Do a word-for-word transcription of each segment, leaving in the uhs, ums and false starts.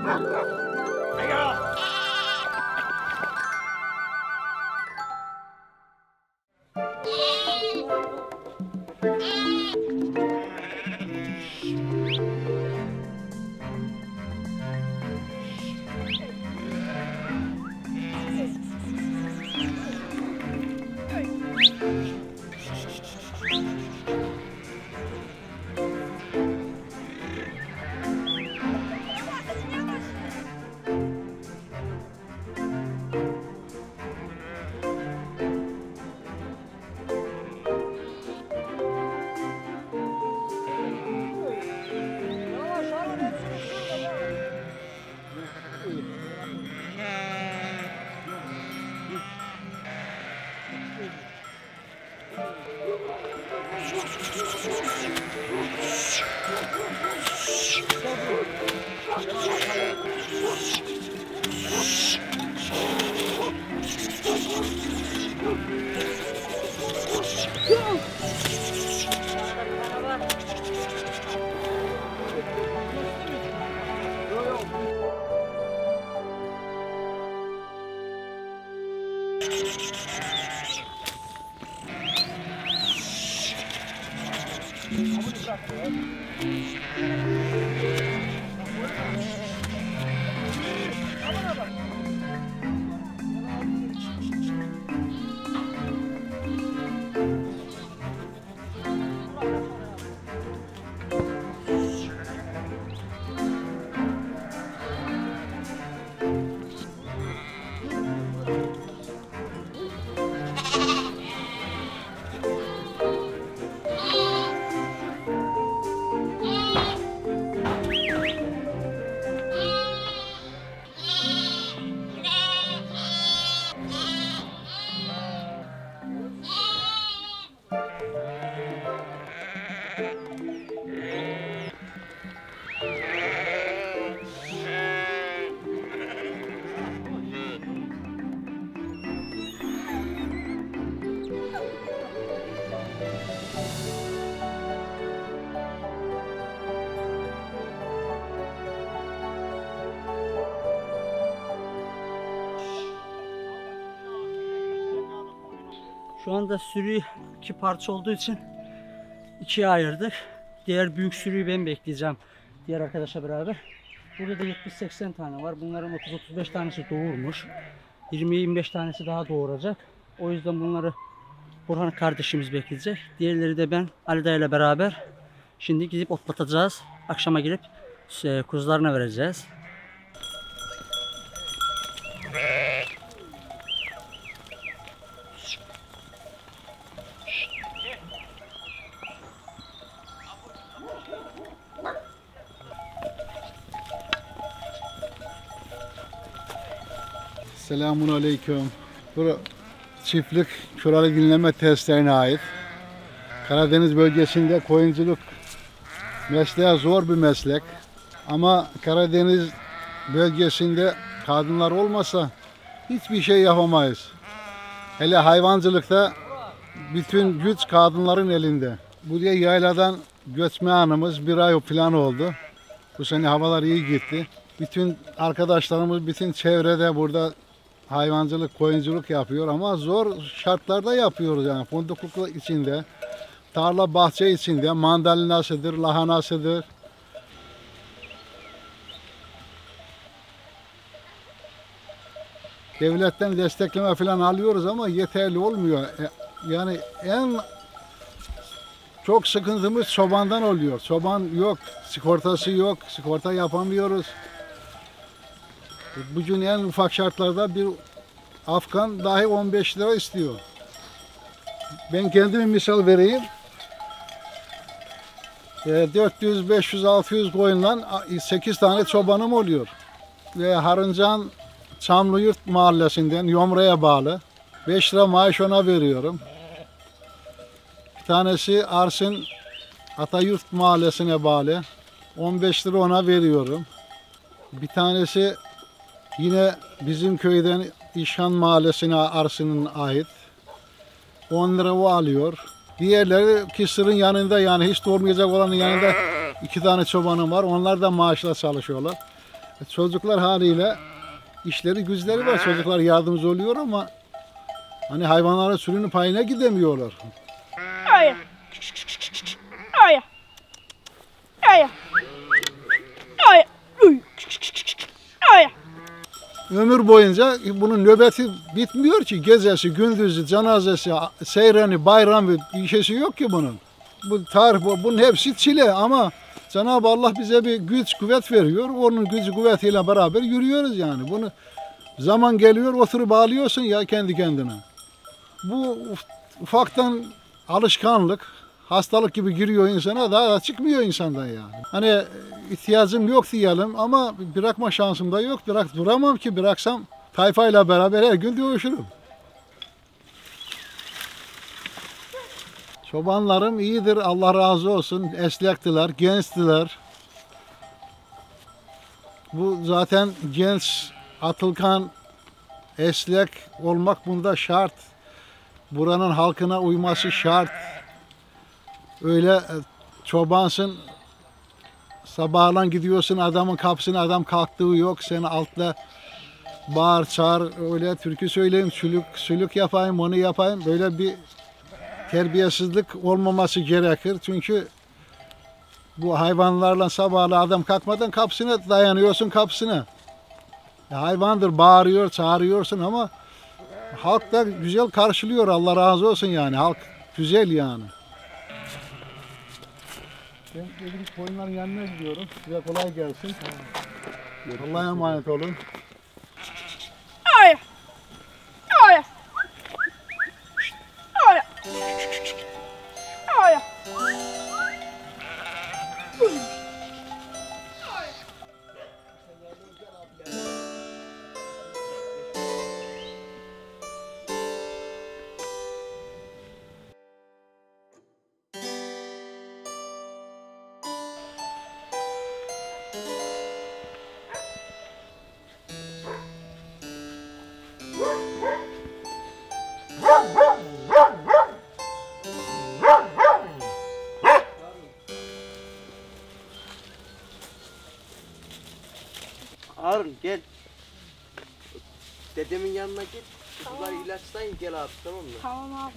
Şu anda sürüyü iki parça olduğu için ikiye ayırdık. Diğer büyük sürüyü ben bekleyeceğim diğer arkadaşla beraber. Burada da yetmiş seksen tane var. Bunların otuz otuz beş tanesi doğurmuş. yirmi yirmi beş tanesi daha doğuracak. O yüzden bunları Burhan kardeşimiz bekleyecek. Diğerleri de ben Ali Dayı ile beraber şimdi gidip otlatacağız. Akşama gelip kuzularına vereceğiz. Selamun Aleyküm. Bu çiftlik Küralı Dinleme Tesislerine ait. Karadeniz bölgesinde koyunculuk mesleği zor bir meslek. Ama Karadeniz bölgesinde kadınlar olmasa hiçbir şey yapamayız. Hele hayvancılıkta bütün güç kadınların elinde. Buraya yayladan göçme anımız bir ay falan oldu. Bu sene havalar iyi gitti. Bütün arkadaşlarımız, bütün çevrede burada hayvancılık, koyunculuk yapıyor ama zor şartlarda yapıyoruz yani. Fundukluk içinde, tarla bahçe içinde, mandalinasıdır, lahanasıdır. Devletten destekleme falan alıyoruz ama yeterli olmuyor. Yani en çok sıkıntımız çobandan oluyor. Çoban yok, sigortası yok, sigorta yapamıyoruz. Bugün en ufak şartlarda bir Afgan dahi on beş lira istiyor. Ben kendime misal vereyim. dört yüz, beş yüz, altı yüz koyunla sekiz tane çobanım oluyor. Ve Harıncan Çamlıyurt mahallesinden Yomra'ya bağlı. beş lira maaş ona veriyorum. Bir tanesi Arsın Atayurt mahallesine bağlı. on beş lira ona veriyorum. Bir tanesi yine bizim köyden İşhan Mahallesi'ne Arsın'ın ait. on lira o alıyor. Diğerleri Kısır'ın yanında yani hiç doğurmayacak olanın yanında iki tane çobanım var. Onlar da maaşla çalışıyorlar. Çocuklar haliyle işleri güçleri var. Çocuklar yardımcı oluyor ama hani hayvanlara sürünün payına gidemiyorlar. Aya. Aya. Aya. Aya. Uy. Aya. Ömür boyunca bunun nöbeti bitmiyor ki. Gecesi, gündüzü, cenazesi, seyreni, bayramı bir şeysi yok ki bunun. Bu tarih, bunun hepsi çile ama Cenab-ı Allah bize bir güç, kuvvet veriyor. Onun gücü, kuvvetiyle beraber yürüyoruz yani. Bunu zaman geliyor, oturup ağlıyorsun ya kendi kendine. Bu ufaktan alışkanlık, hastalık gibi giriyor insana, daha da çıkmıyor insandan yani. Hani ihtiyacım yok diyelim ama bırakma şansım da yok. Bırak duramam ki, bıraksam tayfayla beraber her gün dövüşürüm. Çobanlarım iyidir, Allah razı olsun. Eslektiler, gençtiler. Bu zaten genç, atılgan, eslek olmak bunda şart. Buranın halkına uyması şart. Öyle çobansın, sabahlan gidiyorsun adamın kapısına, adam kalktığı yok. Seni altla bağır çağır, öyle türkü söyleyeyim, sülük, sülük yapayım, onu yapayım. Böyle bir terbiyesizlik olmaması gerekir. Çünkü bu hayvanlarla sabahla adam kalkmadan kapısına dayanıyorsun kapısına. Ya hayvandır, bağırıyor, çağırıyorsun ama halk da güzel karşılıyor. Allah razı olsun yani. Halk güzel yani. Ben dedik koyunların yanına gidiyorum. Size kolay gelsin. Allah'a emanet olun. Aya. Aya. Aya. Aya. Harun gel. Dedemin yanına git. Kuzuları ilaçlayın gel abi tamam mı? Tamam abi.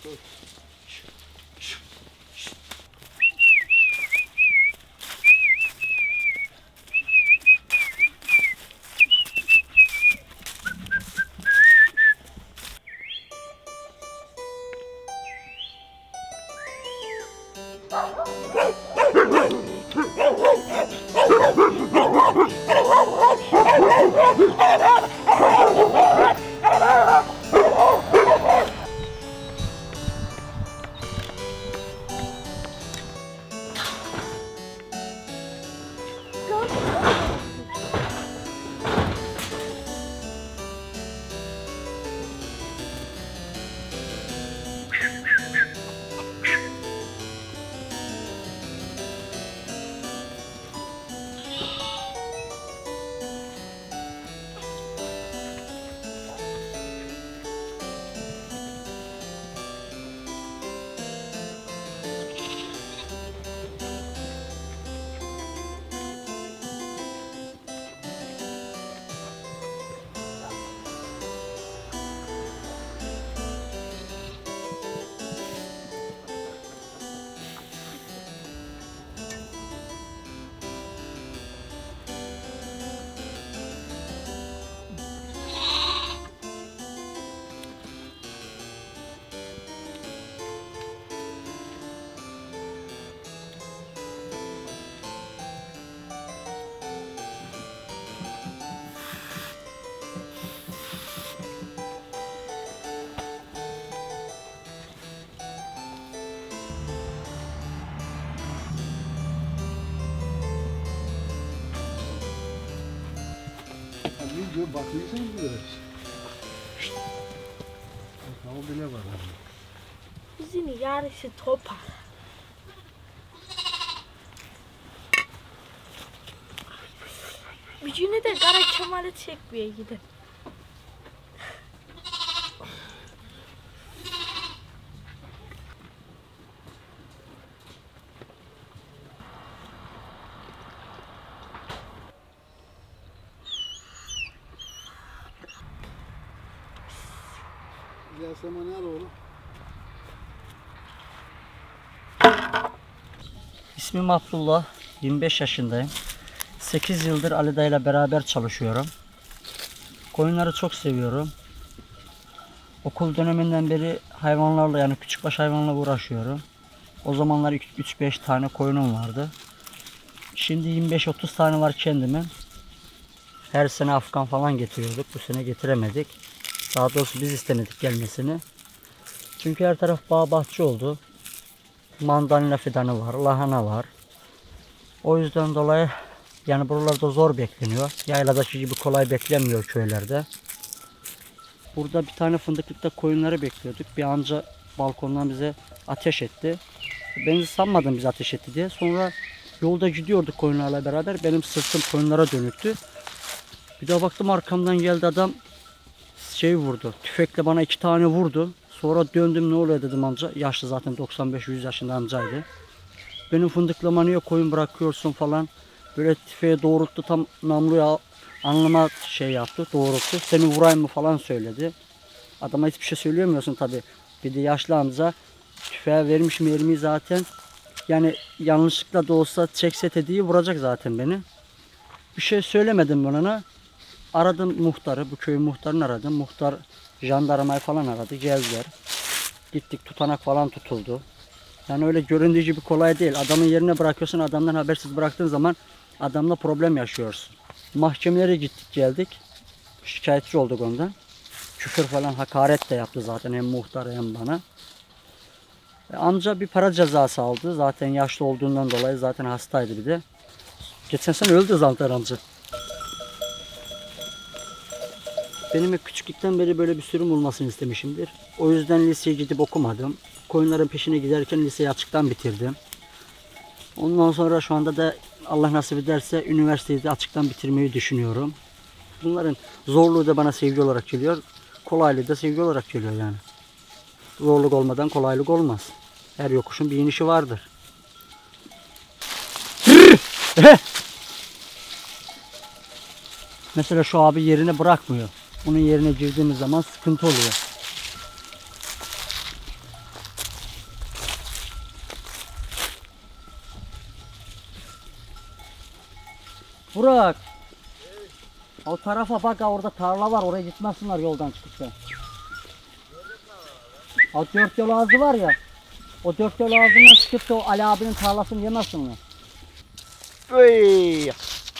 Diyor, bakıyorsunuz biraz. O bile var. Bizim yarısı topar. Gücünü de Kara Kemal'e çekmeye gidelim. İlyas Saman al oğlum. İsmim Abdullah. yirmi beş yaşındayım. sekiz yıldır Ali dayıyla beraber çalışıyorum. Koyunları çok seviyorum. Okul döneminden beri hayvanlarla, yani küçükbaş hayvanlarla uğraşıyorum. O zamanlar üç beş tane koyunum vardı. Şimdi yirmi beş otuz tane var kendimin. Her sene Afgan falan getiriyorduk. Bu sene getiremedik. Daha doğrusu biz istemedik gelmesini. Çünkü her taraf bağ bahçe oldu. Mandalina fidanı var, lahana var. O yüzden dolayı yani buralarda zor bekleniyor. Yayladaki gibi kolay beklenmiyor köylerde. Burada bir tane fındıklıkta koyunları bekliyorduk. Bir amca balkondan bize ateş etti. Ben sanmadım bize ateş etti diye. Sonra yolda gidiyorduk koyunlarla beraber. Benim sırtım koyunlara dönüktü. Bir daha baktım arkamdan geldi adam, şey vurdu. Tüfekle bana iki tane vurdu. Sonra döndüm, ne oluyor dedim amca. Yaşlı zaten, doksan beş yüz yaşında amcaydı. Benim fındıklama niye koyun bırakıyorsun falan. Böyle tüfeğe doğrulttu, tam namluya alnıma şey yaptı, doğrulttu. Seni vurayım mı falan söyledi. Adama hiçbir şey söyleyemiyorsun tabi. Bir de yaşlı amca, tüfeğe vermiş mermiyi zaten. Yani yanlışlıkla da olsa çekse tetiği vuracak zaten beni. Bir şey söylemedim ben ona. Aradım muhtarı, bu köyün muhtarını aradım. Muhtar jandarmayı falan aradı, geldiler. Gittik, tutanak falan tutuldu. Yani öyle göründüğü gibi kolay değil. Adamın yerine bırakıyorsun, adamdan habersiz bıraktığın zaman adamla problem yaşıyorsun. Mahkemelere gittik geldik. Şikayetçi olduk ondan. Küfür falan, hakaret de yaptı zaten hem muhtara hem bana. E, amca bir para cezası aldı. Zaten yaşlı olduğundan dolayı, zaten hastaydı bir de. Geçen sene öldü zaten amca. Benim hep küçüklükten beri böyle bir sürüm olmasını istemişimdir. O yüzden liseye gidip okumadım. Koyunların peşine giderken liseyi açıktan bitirdim. Ondan sonra şu anda da Allah nasip ederse üniversiteyi de açıktan bitirmeyi düşünüyorum. Bunların zorluğu da bana sevgi olarak geliyor. Kolaylığı da sevgi olarak geliyor yani. Zorluk olmadan kolaylık olmaz. Her yokuşun bir inişi vardır. Mesela şu abi yerine bırakmıyor. Bunun yerine girdiğimiz zaman sıkıntı oluyor. Burak. O tarafa bak, orada tarla var, oraya gitmesinler yoldan çıkıp da. O dört yol ağzı var ya. O dört yol ağzından çıkıp da o Ali abinin tarlasını yemesinler. Vıy.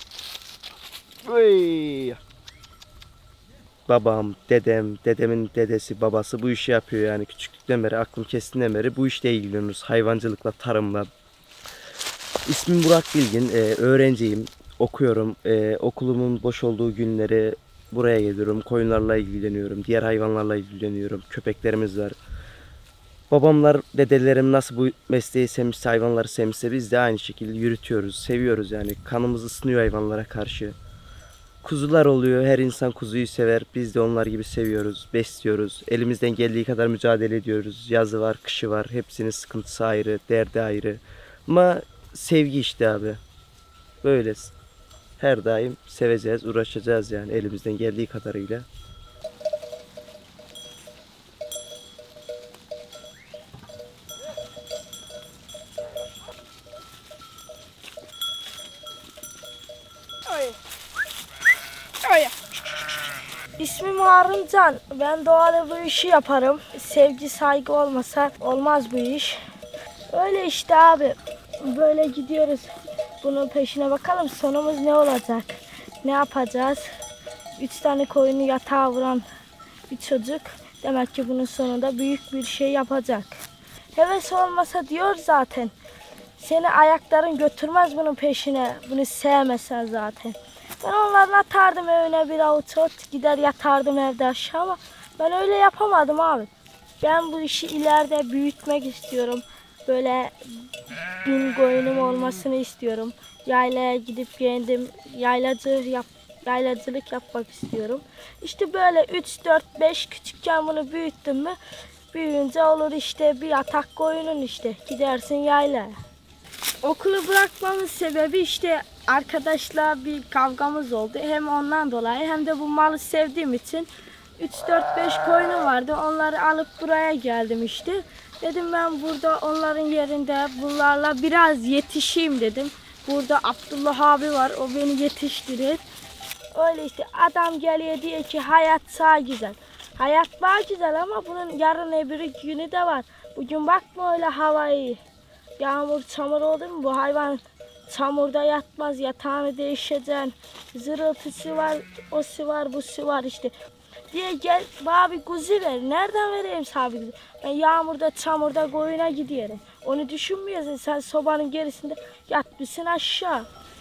Vıy. Babam, dedem, dedemin dedesi, babası bu işi yapıyor yani küçüklükten beri, aklım kestiğinden beri bu işle ilgileniyoruz. Hayvancılıkla, tarımla. İsmim Burak Bilgin, ee, öğrenciyim, okuyorum. Ee, okulumun boş olduğu günleri buraya geliyorum, koyunlarla ilgileniyorum, diğer hayvanlarla ilgileniyorum, köpeklerimiz var. Babamlar, dedelerim nasıl bu mesleği sevmişse, hayvanları sevmişse biz de aynı şekilde yürütüyoruz, seviyoruz yani. Kanımız ısınıyor hayvanlara karşı. Kuzular oluyor, her insan kuzuyu sever, biz de onlar gibi seviyoruz, besliyoruz. Elimizden geldiği kadar mücadele ediyoruz. Yazı var, kışı var, hepsinin sıkıntısı ayrı, derdi ayrı. Ama sevgi işte abi, böyle her daim seveceğiz, uğraşacağız yani elimizden geldiği kadarıyla. İsmim Harun Can. Ben doğada bu işi yaparım. Sevgi, saygı olmasa olmaz bu iş. Öyle işte abi. Böyle gidiyoruz. Bunun peşine bakalım sonumuz ne olacak? Ne yapacağız? Üç tane koyunu yatağa vuran bir çocuk demek ki bunun sonunda büyük bir şey yapacak. Heves olmasa diyor zaten. Seni ayakların götürmez bunun peşine. Bunu sevmesen zaten. Ben onlarla atardım evine bir avuç ot, gider yatardım evde aşağı ama ben öyle yapamadım abi. Ben bu işi ileride büyütmek istiyorum. Böyle bin koyunum olmasını istiyorum. Yaylaya gidip kendim yaylacı yap, yaylacılık yapmak istiyorum. İşte böyle üç dört beş küçükken bunu büyüttüm mü büyüyünce olur işte bir yatak koyunun işte gidersin yaylaya. Okulu bırakmamın sebebi işte arkadaşla bir kavgamız oldu. Hem ondan dolayı hem de bu malı sevdiğim için üç dört beş koyunum vardı. Onları alıp buraya geldim işte. Dedim ben burada onların yerinde bunlarla biraz yetişeyim dedim. Burada Abdullah abi var. O beni yetiştirir. Öyle işte adam geliyor diyor ki hayat sağ güzel. Hayat var güzel ama bunun yarın öbür günü de var. Bugün bakma öyle havayı. Yağmur çamur oldu mu bu hayvan çamurda yatmaz, yatağını değişeceksin. Zırıltısı var, osu var, busu var işte. Diye gel bana bir kuzu ver. Nereden vereyim sana bir kuzu? Ben yağmurda çamurda koyuna gidiyorum. Onu düşünmüyorsun, sen sobanın gerisinde yatmışsın aşağı.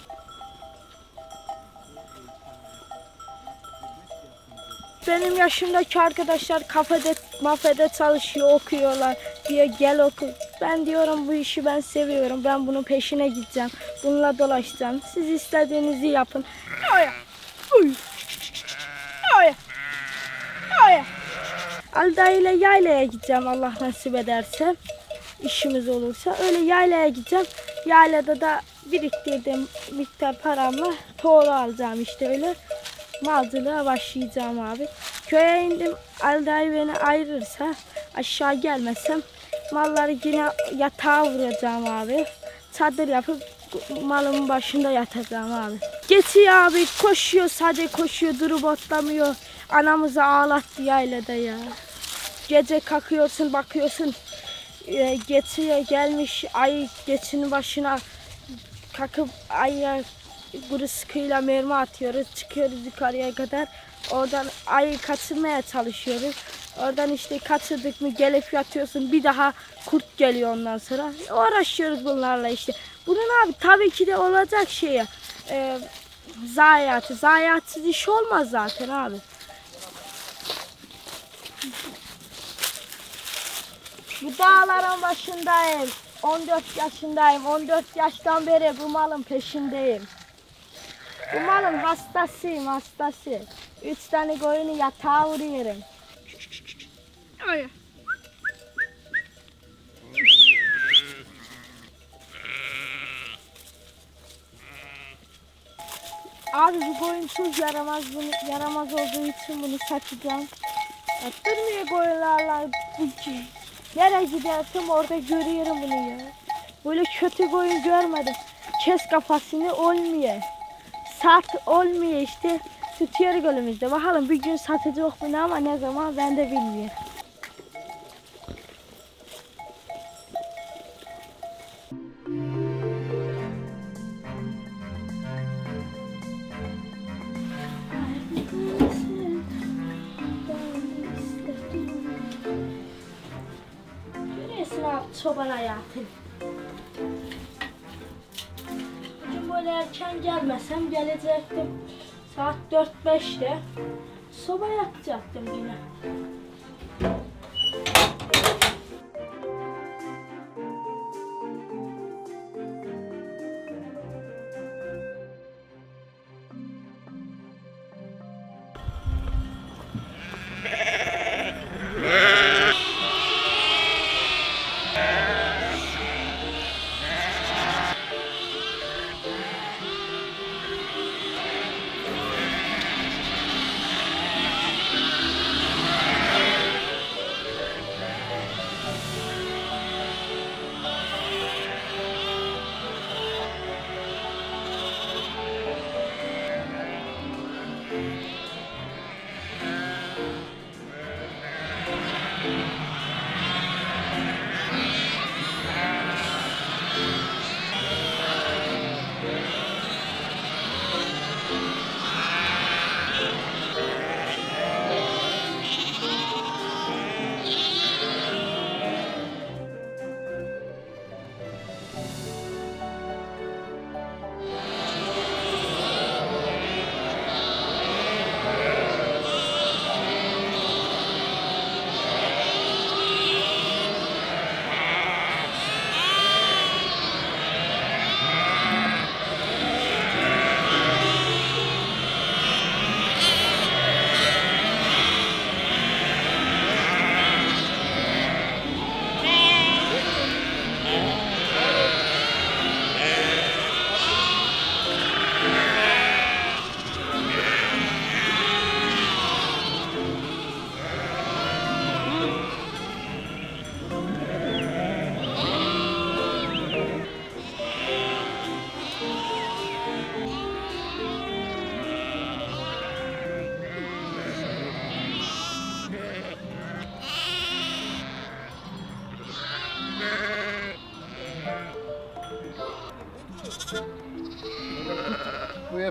Benim yaşımdaki arkadaşlar kafede, mafede çalışıyor, okuyorlar diye gel oku. Ben diyorum bu işi ben seviyorum, ben bunun peşine gideceğim, bununla dolaşacağım. Siz istediğinizi yapın. Oya, uy, oya, oya. Alda ile yaylaya gideceğim Allah nasip ederse, işimiz olursa. Öyle yaylaya gideceğim. Yaylada da biriktirdiğim miktar paramla toğlu alacağım işte öyle. Malcılığa başlayacağım abi. Köye indim. Alda'yı beni ayırırsa aşağı gelmezsem malları yine yatağa vuracağım abi. Çadır yapıp malımın başında yatacağım abi. Geçiyor abi koşuyor sadece koşuyor durup otlamıyor. Anamızı ağlattı yaylada ya. Gece kalkıyorsun bakıyorsun e, geçiyor gelmiş ay geçinin başına kalkıp ayya kuru sıkıyla mermi atıyoruz. Çıkıyoruz yukarıya kadar. Oradan ayı kaçırmaya çalışıyoruz. Oradan işte kaçırdık mı gelip yatıyorsun. Bir daha kurt geliyor ondan sonra. Uğraşıyoruz bunlarla işte. Bunun abi tabii ki de olacak şey. E, zayiatı. Zayiatsız iş olmaz zaten abi. Bu dağların başındayım. on dört yaşındayım. on dört yaştan beri bu malın peşindeyim. Bu malın hastasıyım, hastası. Üç tane koyunu yatağa vuruyorum. Ay. Abi bu koyun çok yaramaz, bunu, yaramaz olduğu için bunu satacağım. Attırmıyor koyunlarla. Nereye gidersem orada görüyorum bunu ya. Böyle kötü koyun görmedim. Kes kafasını olmuyor. Sat olmuyor işte. Tutuyoruz elimizde. Bakalım bir gün satacak bunu ama ne zaman ben de bilmiyorum. Görüyorsun abi çoban hayatı. Bugün böyle erken gelmesem gelecektim. Saat dört beşte soba yakacaktım yine.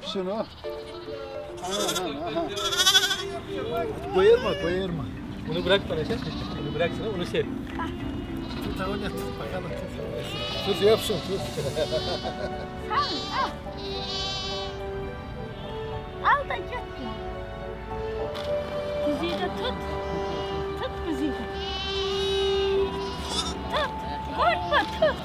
şunu. Aha, aha. Koyarma, koyarma. Bunu bırak bana sen. Bunu bıraksana, onu sev. Tut öyle tut bakalım. Tut, tut yapsın, tut. Al, al. Al da götür. Kuzuyu da tut. Tut kuzuyu da. Tut. Korkma tut.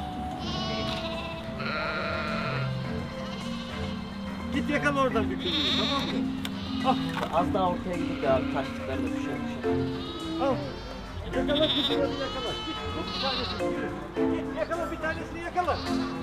Git yakala oradan bir kuzuyu, tamam mı? Az daha ortaya gidip de abi taşlıklar da düşer düşer. Al. Yakala kuzuları yakala. Git tut bir tanesini yürü. Git yakala bir tanesini yakala.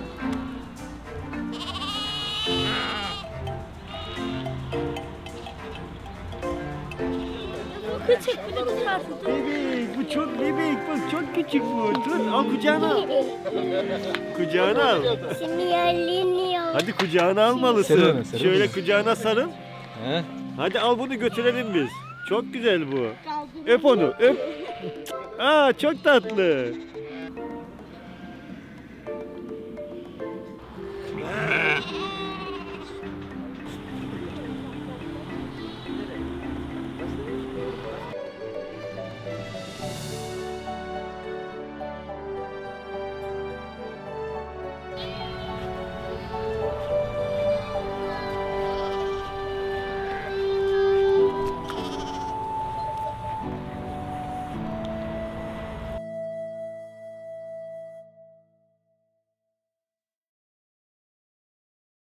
Bu küçük bir tutarsın. Bebek, bu çok bebek, bak çok küçük bu. Dur, al kucağına al. Kucağına al. Sinyalleniyor. Hadi kucağına almalısın. Sarıl ona, sarıl Şöyle ona. kucağına sarıl. He? Hadi al bunu götürelim biz. Çok güzel bu. Öp onu, öp. Aa çok tatlı.